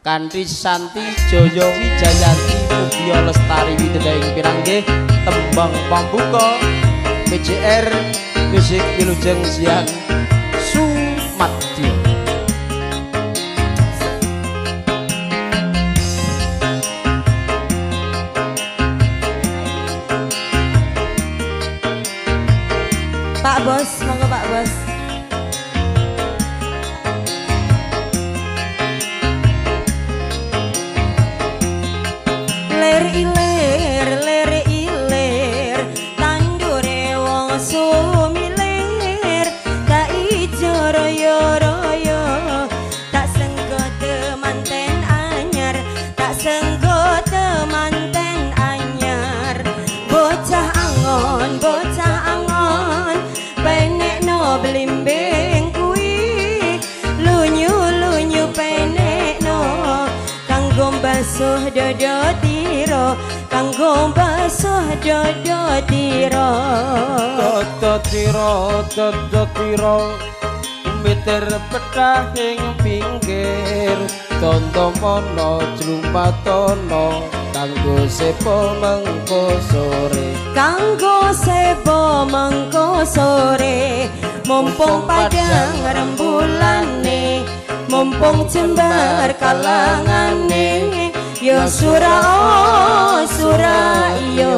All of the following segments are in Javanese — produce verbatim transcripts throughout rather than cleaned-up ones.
kanthi Santi Jaya Wijayanti Mugia Lestari Widedaing Pirangge tembang pambuka P J R Musik Wilujeng Siang Sumadyo. Pak Bos, monggo Pak Bos. Ler iler, ler iler, tandure wong sumiler, tak ijo royo royo, tak senggo temanten anyar, tak senggo temanten anyar, bocah angon, bocah angon, penek no blimbing kui, lunyu lunyu penek no, kanggo basuh dodo tiro, kanggo basuh dodo tiro. Dodo tiro, dodo tiro, meter petah ing pinggir, tondo mono jlumatono, kanggo sepo mengko sore. Kanggo sepo mengko sore, mumpung padang rembulane, mumpung jembar kalangane, yo sura oh sura yo.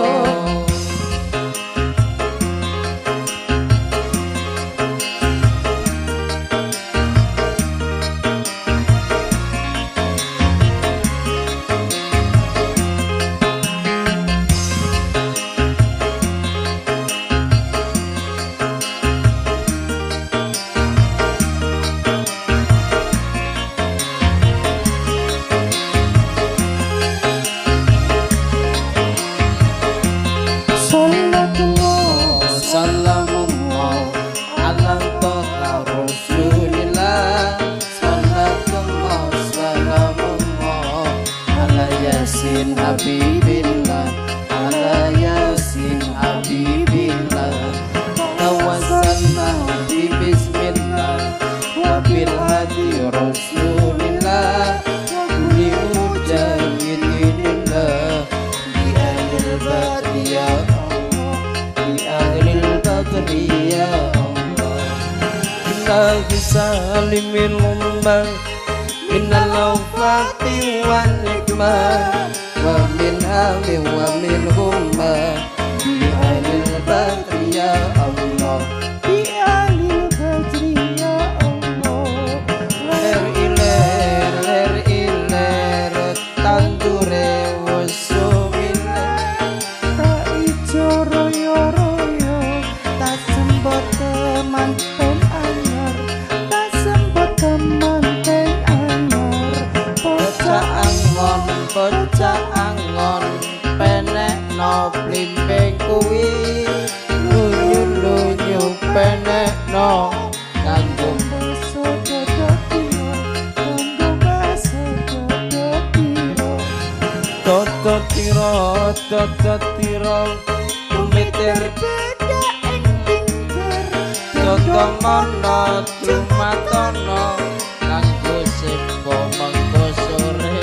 Habibillah ala yasin habibillah tawassalna bi bismillah wa bil hadi rasulillah li mujahidillah bi ahlil badri ya Allah bi ahlil badri ya Allah inna bisalimin ummah minal wafati wan nikmah wa min ahli wa min humma bi ahlil badri ya Allah bi ahlil badri ya Allah. Ler iler ler iler tandure wasumiler, tak ijo royo royo, tak sembot temanten anyar, tak sembot temanten anyar, bocah angon bocah angon penek no blimbing kuwi, lunyu lunyu penek no kanggo basa dodo tiro, kanggo basa dodo tiro. Dodo tiro, dodo tiro, tumitir beda ing pinggir, dodo mono jumatono, kanggo sepo mengko sore.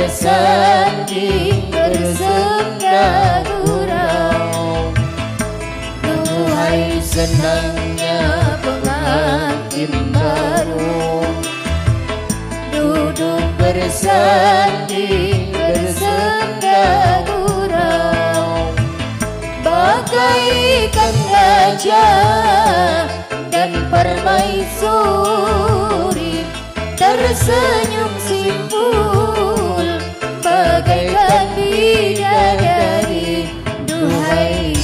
bersanding bersenda gurau. Duhai senangnya pengantin baru, duduk bersanding bersenda gurau. Bagaikan gajah dan permaisuri, tersenyum simpul bagaikan bidadari. Duhai